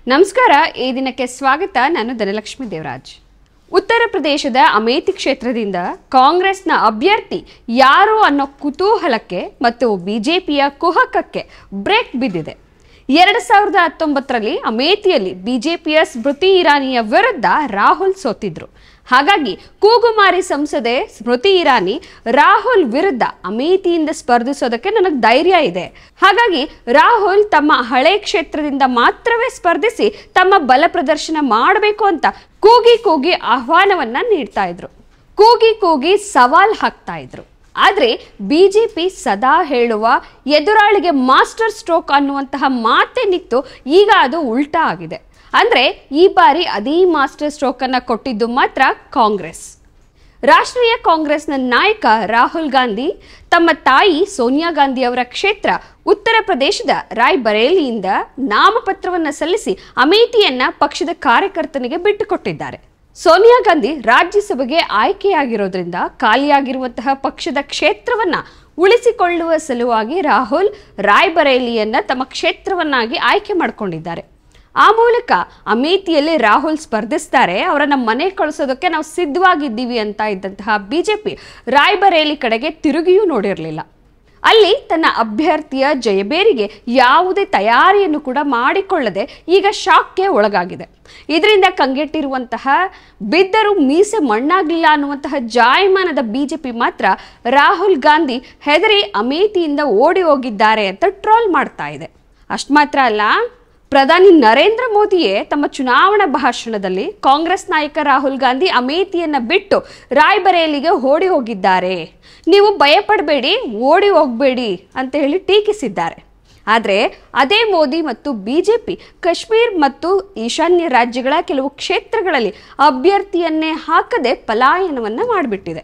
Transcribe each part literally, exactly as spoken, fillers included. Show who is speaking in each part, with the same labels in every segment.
Speaker 1: ನಮಸ್ಕಾರ. ಈ ದಿನಕ್ಕೆ ಸ್ವಾಗತ. ನಾನು ಧನಲಕ್ಷ್ಮಿ ದೇವರಾಜ್. ಉತ್ತರ ಪ್ರದೇಶದ ಅಮೇಥಿ ಕ್ಷೇತ್ರದಿಂದ ಕಾಂಗ್ರೆಸ್ನ ಅಭ್ಯರ್ಥಿ ಯಾರು ಅನ್ನೋ ಕುತೂಹಲಕ್ಕೆ ಮತ್ತು ಬಿಜೆಪಿಯ ಕುಹಕಕ್ಕೆ ಬ್ರೇಕ್ ಬಿದ್ದಿದೆ. ಎರಡು ಸಾವಿರದ ಹತ್ತೊಂಬತ್ತರಲ್ಲಿ ಅಮೇಥಿಯಲ್ಲಿ ಬಿಜೆಪಿಯ ಸ್ಮೃತಿ ಇರಾನಿಯ ವಿರುದ್ಧ ರಾಹುಲ್ ಸೋತಿದ್ರು. ಹಾಗಾಗಿ ಕೂಗುಮಾರಿ ಸಂಸದೆ ಸ್ಮೃತಿ ಇರಾನಿ ರಾಹುಲ್ ವಿರುದ್ಧ ಅಮೇಥಿಯಿಂದ ಸ್ಪರ್ಧಿಸೋದಕ್ಕೆ ನನಗೆ ಧೈರ್ಯ ಇದೆ, ಹಾಗಾಗಿ ರಾಹುಲ್ ತಮ್ಮ ಹಳೆ ಕ್ಷೇತ್ರದಿಂದ ಮಾತ್ರವೇ ಸ್ಪರ್ಧಿಸಿ ತಮ್ಮ ಬಲ ಪ್ರದರ್ಶನ ಮಾಡಬೇಕು ಅಂತ ಕೂಗಿ ಕೂಗಿ ಆಹ್ವಾನವನ್ನ ನೀಡ್ತಾ ಇದ್ರು, ಕೂಗಿ ಕೂಗಿ ಸವಾಲ್ ಹಾಕ್ತಾ ಇದ್ರು. ಆದರೆ ಬಿಜೆಪಿ ಸದಾ ಹೇಳುವ ಎದುರಾಳಿಗೆ ಮಾಸ್ಟರ್ ಸ್ಟ್ರೋಕ್ ಅನ್ನುವಂತಹ ಮಾತೆ ನಿಂತು ಈಗ ಅದು ಉಲ್ಟಾ ಆಗಿದೆ. ಅಂದ್ರೆ ಈ ಬಾರಿ ಅದೇ ಮಾಸ್ಟರ್ ಸ್ಟ್ರೋಕ್ ಅನ್ನ ಕೊಟ್ಟಿದ್ದು ಮಾತ್ರ ಕಾಂಗ್ರೆಸ್. ರಾಷ್ಟ್ರೀಯ ಕಾಂಗ್ರೆಸ್ನ ನಾಯಕ ರಾಹುಲ್ ಗಾಂಧಿ ತಮ್ಮ ತಾಯಿ ಸೋನಿಯಾ ಗಾಂಧಿ ಅವರ ಕ್ಷೇತ್ರ ಉತ್ತರ ಪ್ರದೇಶದ ರಾಯ್ಬರೇಲಿಯಿಂದ ನಾಮಪತ್ರವನ್ನ ಸಲ್ಲಿಸಿ ಅಮೇಥಿಯನ್ನ ಪಕ್ಷದ ಕಾರ್ಯಕರ್ತನಿಗೆ ಬಿಟ್ಟುಕೊಟ್ಟಿದ್ದಾರೆ. ಸೋನಿಯಾ ಗಾಂಧಿ ರಾಜ್ಯಸಭೆಗೆ ಆಯ್ಕೆಯಾಗಿರೋದ್ರಿಂದ ಖಾಲಿಯಾಗಿರುವಂತಹ ಪಕ್ಷದ ಕ್ಷೇತ್ರವನ್ನ ಉಳಿಸಿಕೊಳ್ಳುವ ಸಲುವಾಗಿ ರಾಹುಲ್ ರಾಯ್ಬರೇಲಿಯನ್ನ ತಮ್ಮ ಕ್ಷೇತ್ರವನ್ನಾಗಿ ಆಯ್ಕೆ ಮಾಡಿಕೊಂಡಿದ್ದಾರೆ. ಆ ಮೂಲಕ ಅಮೇಥಿಯಲ್ಲಿ ರಾಹುಲ್ ಸ್ಪರ್ಧಿಸ್ತಾರೆ, ಅವರನ್ನ ಮನೆ ಕಳಿಸೋದಕ್ಕೆ ನಾವು ಸಿದ್ಧವಾಗಿದ್ದೀವಿ ಅಂತ ಇದ್ದಂತಹ ಬಿಜೆಪಿ ರಾಯ್ಬರೇಲಿ ಕಡೆಗೆ ತಿರುಗಿಯೂ ನೋಡಿರಲಿಲ್ಲ. ಅಲ್ಲಿ ತನ್ನ ಅಭ್ಯರ್ಥಿಯ ಜಯಬೇರಿಗೆ ಯಾವುದೇ ತಯಾರಿಯನ್ನು ಕೂಡ ಮಾಡಿಕೊಳ್ಳದೆ ಈಗ ಶಾಕ್ಗೆ ಒಳಗಾಗಿದೆ. ಇದರಿಂದ ಕಂಗೆಟ್ಟಿರುವಂತಹ ಬಿದ್ದರೂ ಮೀಸೆ ಮಣ್ಣಾಗಲಿಲ್ಲ ಅನ್ನುವಂತಹ ಜಾಯಮಾನದ ಬಿಜೆಪಿ ಮಾತ್ರ ರಾಹುಲ್ ಗಾಂಧಿ ಹೆದರಿ ಅಮೇಥಿಯಿಂದ ಓಡಿ ಹೋಗಿದ್ದಾರೆ ಅಂತ ಟ್ರೋಲ್ ಮಾಡ್ತಾ ಇದೆ. ಅಷ್ಟು ಮಾತ್ರ ಅಲ್ಲ, ಪ್ರಧಾನಿ ನರೇಂದ್ರ ಮೋದಿಯೇ ತಮ್ಮ ಚುನಾವಣಾ ಭಾಷಣದಲ್ಲಿ ಕಾಂಗ್ರೆಸ್ ನಾಯಕ ರಾಹುಲ್ ಗಾಂಧಿ ಅಮೇಥಿಯನ್ನ ಬಿಟ್ಟು ರಾಯ್ಬರೇಲಿಗೆ ಓಡಿ ಹೋಗಿದ್ದಾರೆ, ನೀವು ಭಯಪಡಬೇಡಿ, ಓಡಿ ಹೋಗಬೇಡಿ ಅಂತ ಹೇಳಿ ಟೀಕಿಸಿದ್ದಾರೆ. ಆದರೆ ಅದೇ ಮೋದಿ ಮತ್ತು ಬಿಜೆಪಿ ಕಾಶ್ಮೀರ್ ಮತ್ತು ಈಶಾನ್ಯ ರಾಜ್ಯಗಳ ಕೆಲವು ಕ್ಷೇತ್ರಗಳಲ್ಲಿ ಅಭ್ಯರ್ಥಿಯನ್ನೇ ಹಾಕದೆ ಪಲಾಯನವನ್ನ ಮಾಡಿಬಿಟ್ಟಿದೆ.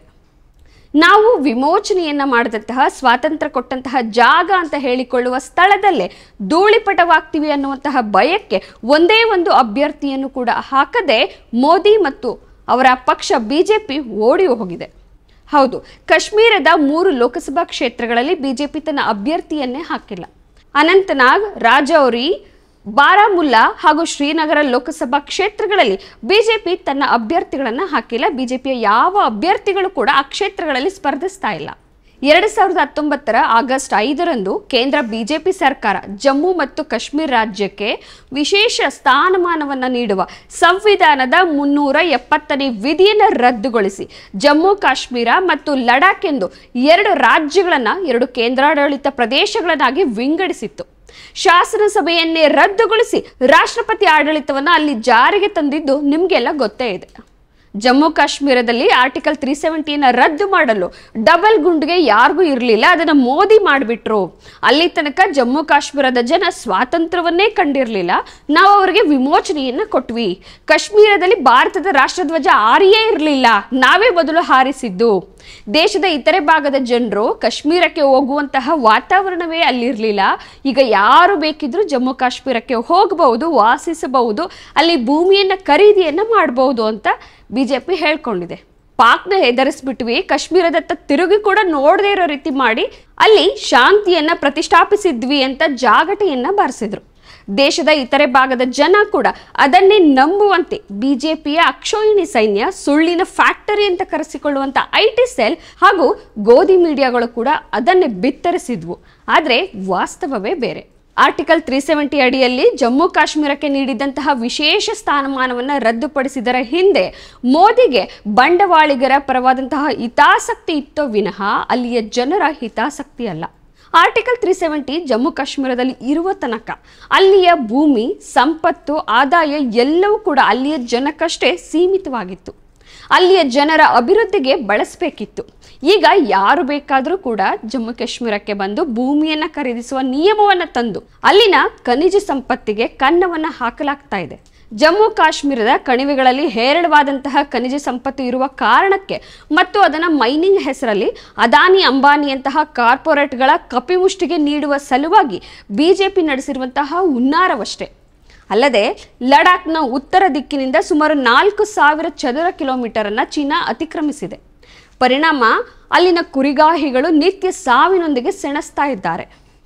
Speaker 1: ನಾವು ವಿಮೋಚನೆಯನ್ನ ಮಾಡಿದಂತಹ ಸ್ವಾತಂತ್ರ್ಯ ಕೊಟ್ಟಂತಹ ಜಾಗ ಅಂತ ಹೇಳಿಕೊಳ್ಳುವ ಸ್ಥಳದಲ್ಲೇ ಧೂಳಿಪಟವಾಗ್ತೀವಿ ಅನ್ನುವಂತಹ ಭಯಕ್ಕೆ ಒಂದೇ ಒಂದು ಅಭ್ಯರ್ಥಿಯನ್ನು ಕೂಡ ಹಾಕದೆ ಮೋದಿ ಮತ್ತು ಅವರ ಪಕ್ಷ ಬಿಜೆಪಿ ಓಡಿ ಹೋಗಿದೆ. ಹೌದು, ಕಾಶ್ಮೀರದ ಮೂರು ಲೋಕಸಭಾ ಕ್ಷೇತ್ರಗಳಲ್ಲಿ ಬಿಜೆಪಿ ತನ್ನ ಅಭ್ಯರ್ಥಿಯನ್ನೇ ಹಾಕಿಲ್ಲ. ಅನಂತನಾಗ್, ರಾಜೌರಿ, ಬಾರಾಮುಲ್ಲಾ ಹಾಗೂ ಶ್ರೀನಗರ ಲೋಕಸಭಾ ಕ್ಷೇತ್ರಗಳಲ್ಲಿ ಬಿಜೆಪಿ ತನ್ನ ಅಭ್ಯರ್ಥಿಗಳನ್ನ ಹಾಕಿಲ್ಲ. ಬಿಜೆಪಿಯ ಯಾವ ಅಭ್ಯರ್ಥಿಗಳು ಕೂಡ ಆ ಕ್ಷೇತ್ರಗಳಲ್ಲಿ ಸ್ಪರ್ಧಿಸ್ತಾ ಇಲ್ಲ. ಎರಡು ಸಾವಿರದ ಹತ್ತೊಂಬತ್ತರ ಆಗಸ್ಟ್ ಐದರಂದು ಕೇಂದ್ರ ಬಿಜೆಪಿ ಸರ್ಕಾರ ಜಮ್ಮು ಮತ್ತು ಕಾಶ್ಮೀರ ರಾಜ್ಯಕ್ಕೆ ವಿಶೇಷ ಸ್ಥಾನಮಾನವನ್ನು ನೀಡುವ ಸಂವಿಧಾನದ ಮುನ್ನೂರ ಎಪ್ಪತ್ತನೇ ವಿಧಿಯನ್ನು ರದ್ದುಗೊಳಿಸಿ ಜಮ್ಮು ಕಾಶ್ಮೀರ ಮತ್ತು ಲಡಾಖ್ ಎಂದು ಎರಡು ರಾಜ್ಯಗಳನ್ನ ಎರಡು ಕೇಂದ್ರಾಡಳಿತ ಪ್ರದೇಶಗಳನ್ನಾಗಿ ವಿಂಗಡಿಸಿತ್ತು. ಶಾಸನ ಸಭೆಯನ್ನೇ ರದ್ದುಗೊಳಿಸಿ ರಾಷ್ಟ್ರಪತಿ ಆಡಳಿತವನ್ನ ಅಲ್ಲಿ ಜಾರಿಗೆ ತಂದಿದ್ದು ನಿಮ್ಗೆಲ್ಲ ಗೊತ್ತೇ ಇದೆ. ಜಮ್ಮು ಕಾಶ್ಮೀರದಲ್ಲಿ ಆರ್ಟಿಕಲ್ ತ್ರೀ ಸೆವೆಂಟಿಯನ್ನು ರದ್ದು ಮಾಡಲು ಡಬಲ್ ಗುಂಡಿಗೆ ಯಾರಿಗೂ ಇರಲಿಲ್ಲ, ಅದನ್ನು ಮೋದಿ ಮಾಡಿಬಿಟ್ರು. ಅಲ್ಲಿ ತನಕ ಜಮ್ಮು ಕಾಶ್ಮೀರದ ಜನ ಸ್ವಾತಂತ್ರ್ಯವನ್ನೇ ಕಂಡಿರಲಿಲ್ಲ, ನಾವು ಅವರಿಗೆ ವಿಮೋಚನೆಯನ್ನ ಕೊಟ್ವಿ. ಕಾಶ್ಮೀರದಲ್ಲಿ ಭಾರತದ ರಾಷ್ಟ್ರಧ್ವಜ ಹಾರಿಯೇ ಇರಲಿಲ್ಲ, ನಾವೇ ಮೊದಲು ಹಾರಿಸಿದ್ದು. ದೇಶದ ಇತರೆ ಭಾಗದ ಜನರು ಕಾಶ್ಮೀರಕ್ಕೆ ಹೋಗುವಂತಹ ವಾತಾವರಣವೇ ಅಲ್ಲಿರಲಿಲ್ಲ. ಈಗ ಯಾರು ಬೇಕಿದ್ರೂ ಜಮ್ಮು ಕಾಶ್ಮೀರಕ್ಕೆ ಹೋಗಬಹುದು, ವಾಸಿಸಬಹುದು, ಅಲ್ಲಿ ಭೂಮಿಯನ್ನ ಖರೀದಿಯನ್ನ ಮಾಡಬಹುದು ಅಂತ ಬಿಜೆಪಿ ಹೇಳ್ಕೊಂಡಿದೆ. ಪಾಕ್ನ ಹೆದರಿಸ್ಬಿಟ್ವಿ, ಕಾಶ್ಮೀರದತ್ತ ತಿರುಗಿ ಕೂಡ ನೋಡದೇ ಇರೋ ರೀತಿ ಮಾಡಿ ಅಲ್ಲಿ ಶಾಂತಿಯನ್ನ ಪ್ರತಿಷ್ಠಾಪಿಸಿದ್ವಿ ಅಂತ ಜಾಗಟೆಯನ್ನ ಬಾರಿಸಿದ್ರು. ದೇಶದ ಇತರೆ ಭಾಗದ ಜನ ಕೂಡ ಅದನ್ನೇ ನಂಬುವಂತೆ ಬಿಜೆಪಿಯ ಅಕ್ಷೋಹಿಣಿ ಸೈನ್ಯ, ಸುಳ್ಳಿನ ಫ್ಯಾಕ್ಟರಿ ಅಂತ ಕರೆಸಿಕೊಳ್ಳುವಂತ ಐ ಟಿ ಸೆಲ್ ಹಾಗೂ ಗೋಧಿ ಮೀಡಿಯಾಗಳು ಕೂಡ ಅದನ್ನೇ ಬಿತ್ತರಿಸಿದ್ವು. ಆದರೆ ವಾಸ್ತವವೇ ಬೇರೆ. ಆರ್ಟಿಕಲ್ ತ್ರೀ ಸೆವೆಂಟಿ ಅಡಿಯಲ್ಲಿ ಜಮ್ಮು ಕಾಶ್ಮೀರಕ್ಕೆ ನೀಡಿದಂತಹ ವಿಶೇಷ ಸ್ಥಾನಮಾನವನ್ನು ರದ್ದುಪಡಿಸಿದರ ಹಿಂದೆ ಮೋದಿಗೆ ಬಂಡವಾಳಿಗರ ಪರವಾದಂತಹ ಹಿತಾಸಕ್ತಿ ಇತ್ತೋ ವಿನಃ ಅಲ್ಲಿಯ ಜನರ ಹಿತಾಸಕ್ತಿ ಅಲ್ಲ. ಆರ್ಟಿಕಲ್ ತ್ರೀ ಸೆವೆಂಟಿ ಜಮ್ಮು ಕಾಶ್ಮೀರದಲ್ಲಿ ಇರುವ ತನಕ ಅಲ್ಲಿಯ ಭೂಮಿ, ಸಂಪತ್ತು, ಆದಾಯ ಎಲ್ಲವೂ ಕೂಡ ಅಲ್ಲಿಯ ಜನಕ್ಕಷ್ಟೇ ಸೀಮಿತವಾಗಿತ್ತು. ಅಲ್ಲಿಯ ಜನರ ಅಭಿವೃದ್ಧಿಗೆ ಬಳಸಬೇಕಿತ್ತು. ಈಗ ಯಾರು ಬೇಕಾದರೂ ಕೂಡ ಜಮ್ಮು ಕಾಶ್ಮೀರಕ್ಕೆ ಬಂದು ಭೂಮಿಯನ್ನ ಖರೀದಿಸುವ ನಿಯಮವನ್ನ ತಂದು ಅಲ್ಲಿನ ಖನಿಜ ಸಂಪತ್ತಿಗೆ ಕನ್ನವನ್ನ ಹಾಕಲಾಗ್ತಾ ಇದೆ. ಜಮ್ಮು ಕಾಶ್ಮೀರದ ಕಣಿವೆಗಳಲ್ಲಿ ಹೇರಳವಾದಂತಹ ಖನಿಜ ಸಂಪತ್ತು ಇರುವ ಕಾರಣಕ್ಕೆ ಮತ್ತು ಅದನ್ನು ಮೈನಿಂಗ್ ಹೆಸರಲ್ಲಿ ಅದಾನಿ ಅಂಬಾನಿಯಂತಹ ಕಾರ್ಪೊರೇಟ್ಗಳ ಕಪಿಮುಷ್ಟಿಗೆ ನೀಡುವ ಸಲುವಾಗಿ ಬಿಜೆಪಿ ನಡೆಸಿರುವಂತಹ ಹುನ್ನಾರವಷ್ಟೇ. ಅಲ್ಲದೆ ಲಡಾಖ್ನ ಉತ್ತರ ದಿಕ್ಕಿನಿಂದ ಸುಮಾರು ನಾಲ್ಕು ಸಾವಿರ ಚದುರ ಕಿಲೋಮೀಟರ್ ಅನ್ನ ಚೀನಾ ಅತಿಕ್ರಮಿಸಿದೆ. ಪರಿಣಾಮ ಅಲ್ಲಿನ ಕುರಿಗಾಹಿಗಳು ನಿತ್ಯ ಸಾವಿನೊಂದಿಗೆ ಸೆಣಸ್ತಾ ಇದ್ದಾರೆ.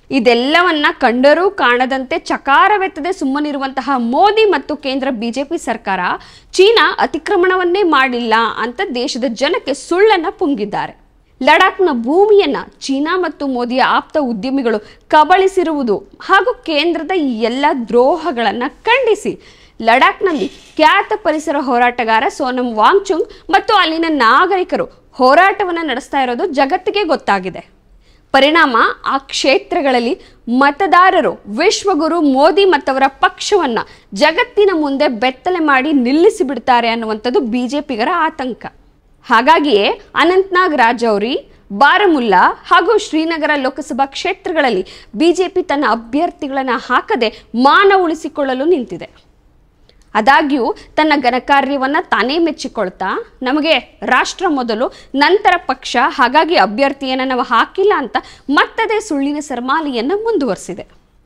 Speaker 1: ಇದೆಲ್ಲವನ್ನ ಕಂಡರೂ ಕಾಣದಂತೆ ಚಕಾರವೆತ್ತದೆ ಸುಮ್ಮನಿರುವಂತಹ ಮೋದಿ ಮತ್ತು ಕೇಂದ್ರ ಬಿಜೆಪಿ ಸರ್ಕಾರ ಚೀನಾ ಅತಿಕ್ರಮಣವನ್ನೇ ಮಾಡಿಲ್ಲ ಅಂತ ದೇಶದ ಜನಕ್ಕೆ ಸುಳ್ಳನ್ನ ಪುಂಗಿದ್ದಾರೆ. ಲಡಾಖ್ನ ಭೂಮಿಯನ್ನ ಚೀನಾ ಮತ್ತು ಮೋದಿಯ ಆಪ್ತ ಉದ್ಯಮಿಗಳು ಕಬಳಿಸಿರುವುದು ಹಾಗೂ ಕೇಂದ್ರದ ಈ ಎಲ್ಲ ದ್ರೋಹಗಳನ್ನ ಖಂಡಿಸಿ ಲಡಾಖ್ನಲ್ಲಿ ಖ್ಯಾತ ಪರಿಸರ ಹೋರಾಟಗಾರ ಸೋನಂ ವಾಂಗ್ಚುಕ್ ಮತ್ತು ಅಲ್ಲಿನ ನಾಗರಿಕರು ಹೋರಾಟವನ್ನು ನಡೆಸ್ತಾ ಇರೋದು ಜಗತ್ತಿಗೆ ಗೊತ್ತಾಗಿದೆ. ಪರಿಣಾಮ ಆ ಕ್ಷೇತ್ರಗಳಲ್ಲಿ ಮತದಾರರು ವಿಶ್ವಗುರು ಮೋದಿ ಮತ್ತವರ ಪಕ್ಷವನ್ನ ಜಗತ್ತಿನ ಮುಂದೆ ಬೆತ್ತಲೆ ಮಾಡಿ ನಿಲ್ಲಿಸಿ ಬಿಡ್ತಾರೆ ಅನ್ನುವಂಥದ್ದು ಬಿಜೆಪಿಗರ ಆತಂಕ. ಹಾಗಾಗಿಯೇ ಅನಂತನಾಗ್ ರಾಜೌರಿ, ಬಾರಾಮುಲ್ಲಾ ಹಾಗೂ ಶ್ರೀನಗರ ಲೋಕಸಭಾ ಕ್ಷೇತ್ರಗಳಲ್ಲಿ ಬಿಜೆಪಿ ತನ್ನ ಅಭ್ಯರ್ಥಿಗಳನ್ನು ಹಾಕದೆ ಮಾನ ಉಳಿಸಿಕೊಳ್ಳಲು ನಿಂತಿದೆ. ಆದಾಗ್ಯೂ ತನ್ನ ಘನಕಾರ್ಯವನ್ನು ತಾನೇ ಮೆಚ್ಚಿಕೊಳ್ತಾ ನಮಗೆ ರಾಷ್ಟ್ರ ಮೊದಲು ನಂತರ ಪಕ್ಷ, ಹಾಗಾಗಿ ಅಭ್ಯರ್ಥಿಯನ್ನು ನಾವು ಹಾಕಿಲ್ಲ ಅಂತ ಮತ್ತದೇ ಸುಳ್ಳಿನ ಸರಮಾಲೆಯನ್ನು ಮುಂದುವರಿಸಿದೆ.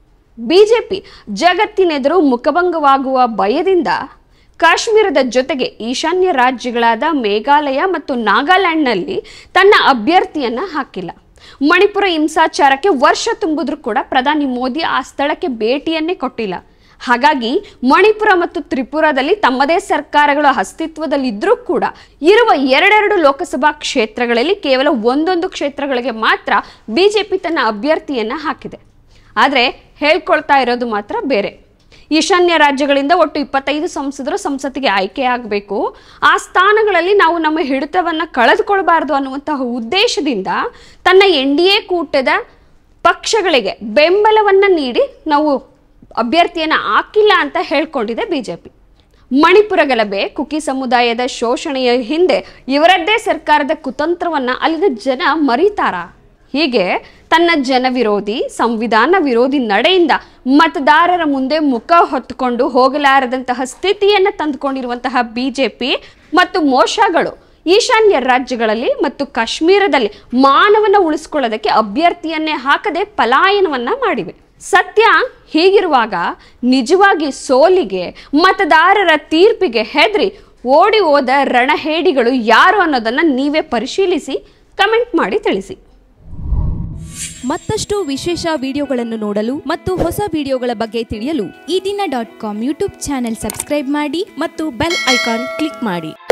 Speaker 1: ಬಿಜೆಪಿ ಜಗತ್ತಿನೆದುರು ಮುಖಭಂಗವಾಗುವ ಭಯದಿಂದ ಕಾಶ್ಮೀರದ ಜೊತೆಗೆ ಈಶಾನ್ಯ ರಾಜ್ಯಗಳಾದ ಮೇಘಾಲಯ ಮತ್ತು ನಾಗಾಲ್ಯಾಂಡ್ನಲ್ಲಿ ತನ್ನ ಅಭ್ಯರ್ಥಿಯನ್ನು ಹಾಕಿಲ್ಲ. ಮಣಿಪುರ ಹಿಂಸಾಚಾರಕ್ಕೆ ವರ್ಷ ತುಂಬಿದ್ರೂ ಕೂಡ ಪ್ರಧಾನಿ ಮೋದಿ ಆ ಸ್ಥಳಕ್ಕೆ ಭೇಟಿಯನ್ನೇ ಕೊಟ್ಟಿಲ್ಲ. ಹಾಗಾಗಿ ಮಣಿಪುರ ಮತ್ತು ತ್ರಿಪುರಾದಲ್ಲಿ ತಮ್ಮದೇ ಸರ್ಕಾರಗಳು ಅಸ್ತಿತ್ವದಲ್ಲಿದ್ದರೂ ಕೂಡ ಇರುವ ಎರಡೆರಡು ಲೋಕಸಭಾ ಕ್ಷೇತ್ರಗಳಲ್ಲಿ ಕೇವಲ ಒಂದೊಂದು ಕ್ಷೇತ್ರಗಳಿಗೆ ಮಾತ್ರ ಬಿಜೆಪಿ ತನ್ನ ಅಭ್ಯರ್ಥಿಯನ್ನು ಹಾಕಿದೆ. ಆದರೆ ಹೇಳ್ಕೊಳ್ತಾ ಇರೋದು ಮಾತ್ರ ಬೇರೆ. ಈಶಾನ್ಯ ರಾಜ್ಯಗಳಿಂದ ಒಟ್ಟು ಇಪ್ಪತ್ತೈದು ಸಂಸದರು ಸಂಸತ್ತಿಗೆ ಆಯ್ಕೆಯಾಗಬೇಕು, ಆ ಸ್ಥಾನಗಳಲ್ಲಿ ನಾವು ನಮ್ಮ ಹಿಡಿತವನ್ನು ಕಳೆದುಕೊಳ್ಬಾರ್ದು ಅನ್ನುವಂತಹ ಉದ್ದೇಶದಿಂದ ತನ್ನ ಎನ್ ಡಿ ಎ ಕೂಟದ ಪಕ್ಷಗಳಿಗೆ ಬೆಂಬಲವನ್ನು ನೀಡಿ ನಾವು ಅಭ್ಯರ್ಥಿಯನ್ನು ಹಾಕಿಲ್ಲ ಅಂತ ಹೇಳ್ಕೊಂಡಿದೆ ಬಿಜೆಪಿ. ಮಣಿಪುರ ಗಲಭೆ, ಕುಕಿ ಸಮುದಾಯದ ಶೋಷಣೆಯ ಹಿಂದೆ ಇವರದ್ದೇ ಸರ್ಕಾರದ ಕುತಂತ್ರವನ್ನ ಅಲ್ಲಿನ ಜನ ಮರೀತಾರ? ಹೀಗೆ ತನ್ನ ಜನ ವಿರೋಧಿ, ಸಂವಿಧಾನ ವಿರೋಧಿ ನಡೆಯಿಂದ ಮತದಾರರ ಮುಂದೆ ಮುಖ ಹೊತ್ತುಕೊಂಡು ಹೋಗಲಾರದಂತಹ ಸ್ಥಿತಿಯನ್ನು ತಂದುಕೊಂಡಿರುವಂತಹ ಬಿಜೆಪಿ ಮತ್ತು ಮೋಶಗಳು ಈಶಾನ್ಯ ರಾಜ್ಯಗಳಲ್ಲಿ ಮತ್ತು ಕಾಶ್ಮೀರದಲ್ಲಿ ಮಾನವನ ಉಳಿಸಿಕೊಳ್ಳೋದಕ್ಕೆ ಅಭ್ಯರ್ಥಿಯನ್ನೇ ಹಾಕದೆ ಪಲಾಯನವನ್ನ ಮಾಡಿವೆ. ಸತ್ಯ ಹೀಗಿರುವಾಗ ನಿಜವಾಗಿ ಸೋಲಿಗೆ, ಮತದಾರರ ತೀರ್ಪಿಗೆ ಹೆದರಿ ಓಡಿ ಹೋದ ರಣಹೇಡಿಗಳು ಯಾರು ಅನ್ನೋದನ್ನ ನೀವೇ ಪರಿಶೀಲಿಸಿ ಕಮೆಂಟ್ ಮಾಡಿ ತಿಳಿಸಿ.
Speaker 2: ಮತ್ತಷ್ಟು ವಿಶೇಷ ವಿಡಿಯೋಗಳನ್ನು ನೋಡಲು ಮತ್ತು ಹೊಸ ವಿಡಿಯೋಗಳ ಬಗ್ಗೆ ತಿಳಿಯಲು ಈ ದಿನ dot com YouTube channel subscribe ಮಾಡಿ ಮತ್ತು ಬೆಲ್ ಐಕಾನ್ ಕ್ಲಿಕ್ ಮಾಡಿ.